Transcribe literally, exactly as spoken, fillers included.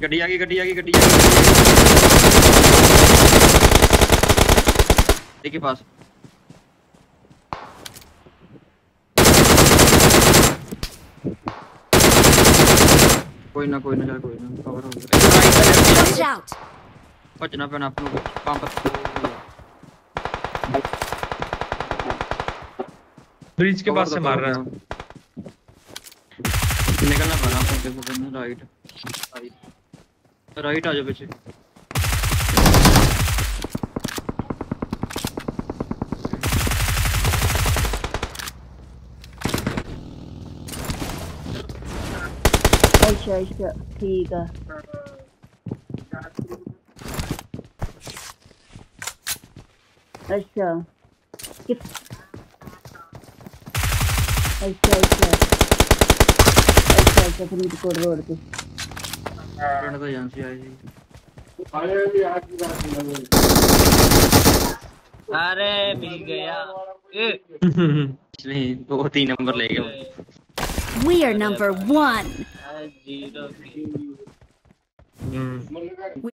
गड्डी आ गई गड्डी आ गई गड्डी आ गई के पास। कोई ना कोई ना चल कोई ना कवर हो गया। बचना पैना अपने को पंप ब्रिज के पास से मार रहा है। निकलना पड़ा पंखे से राइट राइट आ जाओ पीछे। अच्छा अच्छा ठीक है। अच्छा कित अच्छा अच्छा अच्छा अच्छा फरीदकोट रोड पे फ्रेंड तो एजेंसी आई थी। अरे मिल गया इसलिए दो तीन नंबर ले गए। We are number one. Zero